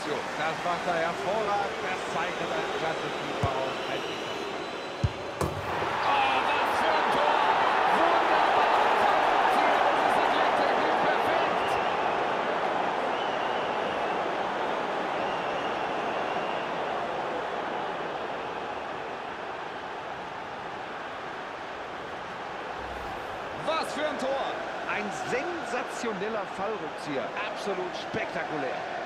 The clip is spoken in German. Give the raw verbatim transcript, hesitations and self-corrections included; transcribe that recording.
Aktion. Das macht er hervorragend. Das zeichnet einen klasse Keeper aus. Ein Oh, was für ein Tor! Wunderbar! Fallrückzieher und das Athletik perfekt! Was für ein Tor! Ein sensationeller Fallrückzieher. Absolut spektakulär.